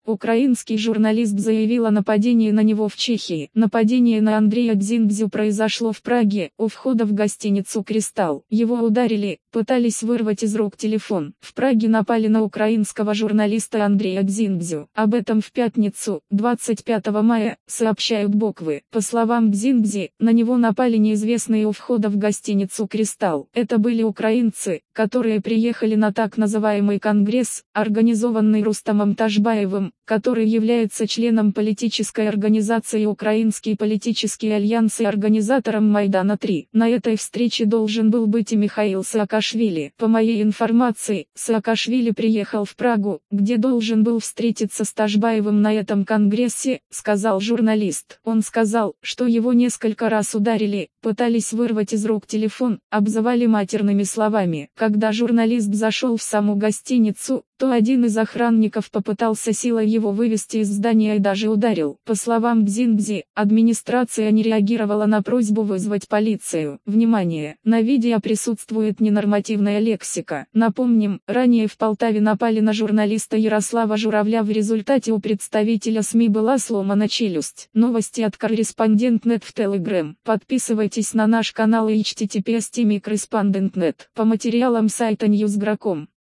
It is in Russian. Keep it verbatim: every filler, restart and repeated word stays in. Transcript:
Украинский журналист заявил о нападении на него в Чехии. Нападение на Андрея Дзинбзю произошло в Праге, у входа в гостиницу «Кристалл». Его ударили, пытались вырвать из рук телефон. В Праге напали на украинского журналиста Андрея Дзинбзю. Об этом в пятницу, двадцать пятого мая, сообщают буквы. По словам Дзинбзи, на него напали неизвестные у входа в гостиницу «Кристалл». Это были украинцы, которые приехали на так называемый конгресс, организованный Рустамом Ташбаевым, который является членом политической организации «Украинский политический альянс» и организатором Майдана-три. На этой встрече должен был быть и Михаил Саакашвили. По моей информации, Саакашвили приехал в Прагу, где должен был встретиться с Ташбаевым на этом конгрессе, сказал журналист. Он сказал, что его несколько раз ударили, пытались вырвать из рук телефон, обзывали матерными словами. Когда журналист зашел в саму гостиницу, то один из охранников попытался силой его вывести из здания и даже ударил. По словам Дзинбзи, администрация не реагировала на просьбу вызвать полицию. Внимание! На видео присутствует ненормативная лексика. Напомним, ранее в Полтаве напали на журналиста Ярослава Журавля, в результате у представителя СМИ была сломана челюсть. Новости от Корреспондент точка нет в Telegram. Подписывайтесь на наш канал и эйч ти ти пи эс точка корреспондент точка нет по материалам сайта ньюс точка гра точка ком.